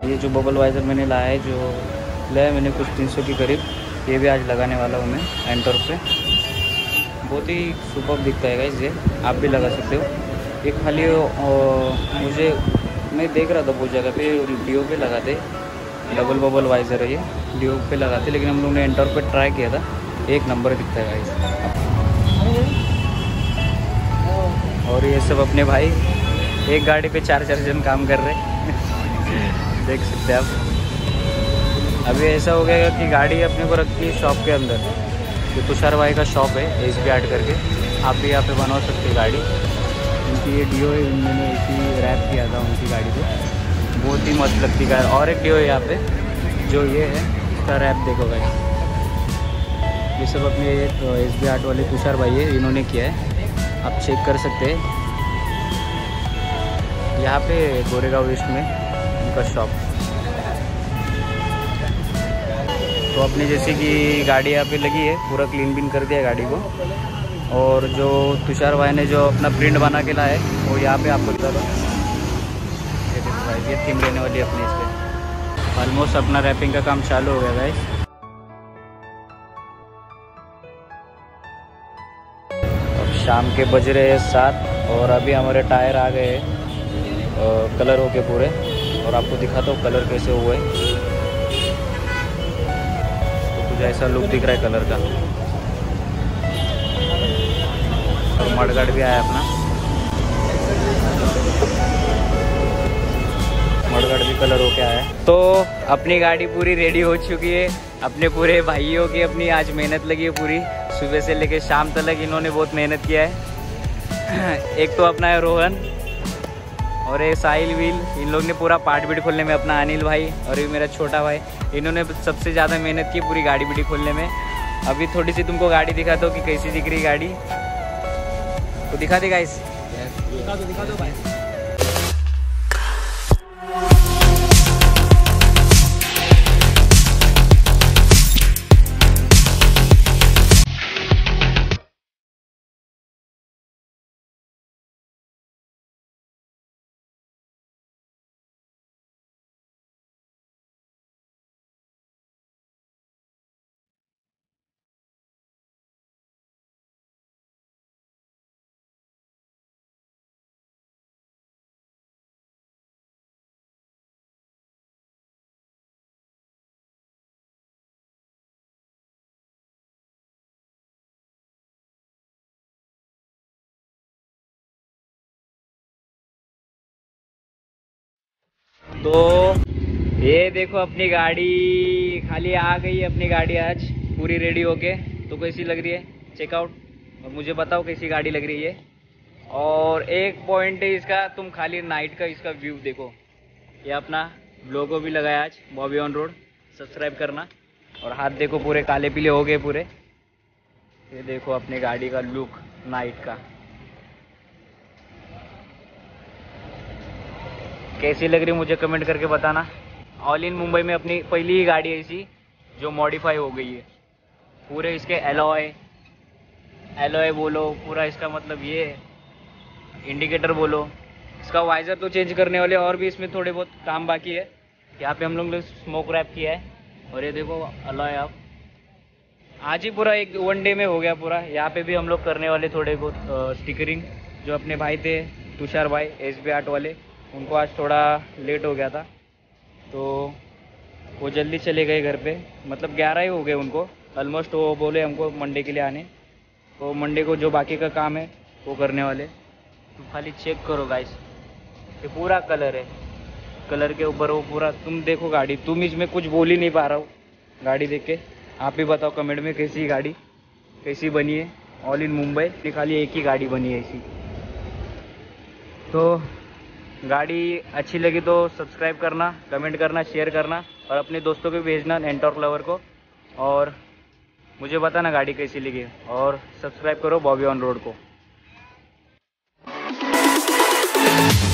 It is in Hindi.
ये जो बबल वाइज़र मैंने लाया है, जो लाया मैंने कुछ 300 के करीब, ये भी आज लगाने वाला हूँ मैं एंटॉर्क पे। बहुत ही सुपर दिखता है गाइस, ये आप भी लगा सकते हो। ये खाली मुझे मैं देख रहा था बहुत जगह पे डीओ पे लगाते, डबल बबल वाइज़र है ये, डीओ पे लगाते, लेकिन हम लोग ने एंटॉर्क पे ट्राई किया था, एक नंबर दिखता है गाइस। और ये सब अपने भाई एक गाड़ी पे 4-4 जन काम कर रहे देख सकते हैं आप। अभी ऐसा हो गया कि गाड़ी अपने को रखी है शॉप के अंदर, जो तुषार भाई का शॉप है SB आर्ट करके, आप भी यहाँ पे बनवा सकते हैं गाड़ी। उनकी ये डीओ है, मैंने इसी रैप किया था उनकी गाड़ी को, बहुत ही मस्त लगती है। और एक डीओ है यहाँ पे, जो ये है इसका रैप देखो भाई, ये सब अपने SB आर्ट वाले तुषार भाई है, इन्होंने किया है, आप चेक कर सकते हैं यहाँ पे गोरेगांव ईस्ट में उनका शॉप। तो अपनी जैसे कि गाड़ी यहाँ पे लगी है, पूरा क्लीन बिन कर दिया गाड़ी को। और जो तुषार भाई ने जो अपना प्रिंट बना के लाया है वो यहाँ पे आपको बता दो, ये देखो भाई, ये थीम लेने वाली है अपनी इस पर। ऑलमोस्ट अपना रैपिंग का काम चालू हो गया गाइस। अब शाम के बज रहे हैं 7 और अभी हमारे टायर आ गए हैं कलर होके पूरे, और आपको दिखाता हूँ कलर कैसे हुआ है। तो कुछ ऐसा लुक दिख रहा है कलर का। और मडगार्ड भी आया अपना, मडगार्ड भी कलर होके आया है। तो अपनी गाड़ी पूरी रेडी हो चुकी है। अपने पूरे भाइयों की अपनी आज मेहनत लगी है पूरी, सुबह से लेकर शाम तक इन्होंने बहुत मेहनत किया है। एक तो अपना है रोहन और ये साहिल व्हील, इन लोग ने पूरा पार्ट बीट खोलने में, अपना अनिल भाई और ये मेरा छोटा भाई, इन्होंने सबसे ज़्यादा मेहनत की पूरी गाड़ी बीटी खोलने में। अभी थोड़ी सी तुमको गाड़ी दिखाता हूँ कि कैसी दिख रही गाड़ी, तो दिखा दे गाइस, दिखा दो भाई। तो ये देखो अपनी गाड़ी खाली आ गई है, अपनी गाड़ी आज पूरी रेडी होके। तो कैसी लग रही है, चेकआउट, और मुझे बताओ कैसी गाड़ी लग रही है। और एक पॉइंट है इसका, तुम खाली नाइट का इसका व्यू देखो। ये अपना लोगो भी लगाया आज, बॉबी ऑन रोड, सब्सक्राइब करना। और हाथ देखो पूरे काले पीले हो गए पूरे। ये देखो अपनी गाड़ी का लुक नाइट का, कैसी लग रही मुझे कमेंट करके बताना। ऑल इन मुंबई में अपनी पहली ही गाड़ी ऐसी जो मॉडिफाई हो गई है। पूरे इसके एलॉय बोलो, पूरा इसका मतलब ये इंडिकेटर बोलो, इसका वाइजर तो चेंज करने वाले, और भी इसमें थोड़े बहुत काम बाकी है। यहाँ पे हम लोग ने स्मोक रैप किया है। और ये देखो एलॉय, आप आज ही पूरा एक 1 डे में हो गया पूरा। यहाँ पे भी हम लोग करने वाले थोड़े बहुत स्टिकरिंग। जो अपने भाई थे तुषार भाई SB आर्ट वाले, उनको आज थोड़ा लेट हो गया था, तो वो जल्दी चले गए घर पे, मतलब 11 ही हो गए उनको ऑलमोस्ट। वो बोले हमको मंडे के लिए आने, तो मंडे को जो बाकी का काम है वो करने वाले। तो खाली चेक करो गाइस, ये पूरा कलर है, कलर के ऊपर वो पूरा। तुम देखो गाड़ी, तुम इसमें कुछ बोल ही नहीं पा रहा हो गाड़ी देख के। आप ही बताओ कमेंट में कैसी गाड़ी कैसी बनी है। ऑल इन मुंबई खाली एक ही गाड़ी बनी है ऐसी। तो गाड़ी अच्छी लगी तो सब्सक्राइब करना, कमेंट करना, शेयर करना, और अपने दोस्तों को भेजना एंटॉर्क लवर को। और मुझे बताना गाड़ी कैसी लगी, और सब्सक्राइब करो बॉबी ऑन रोड को।